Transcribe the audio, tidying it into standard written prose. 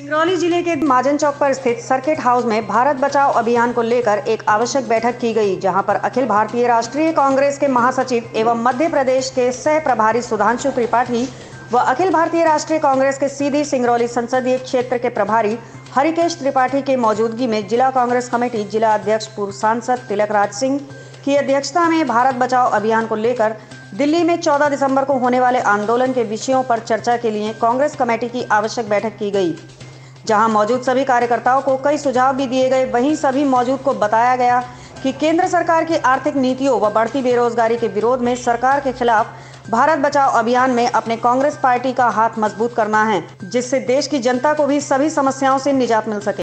सिंगरौली जिले के महाजन चौक पर स्थित सर्किट हाउस में भारत बचाओ अभियान को लेकर एक आवश्यक बैठक की गई, जहां पर अखिल भारतीय राष्ट्रीय कांग्रेस के महासचिव एवं मध्य प्रदेश के सह प्रभारी सुधांशु त्रिपाठी व अखिल भारतीय राष्ट्रीय कांग्रेस के सीधी सिंगरौली संसदीय क्षेत्र के प्रभारी हरिकेश त्रिपाठी के मौजूदगी में जिला कांग्रेस कमेटी जिला अध्यक्ष पूर्व सांसद तिलक राज सिंह की अध्यक्षता में भारत बचाओ अभियान को लेकर दिल्ली में 14 दिसंबर को होने वाले आंदोलन के विषयों पर चर्चा के लिए कांग्रेस कमेटी की आवश्यक बैठक की गई, जहां मौजूद सभी कार्यकर्ताओं को कई सुझाव भी दिए गए। वहीं सभी मौजूद को बताया गया कि केंद्र सरकार की आर्थिक नीतियों व बढ़ती बेरोजगारी के विरोध में सरकार के खिलाफ भारत बचाओ अभियान में अपने कांग्रेस पार्टी का हाथ मजबूत करना है, जिससे देश की जनता को भी सभी समस्याओं से निजात मिल सके।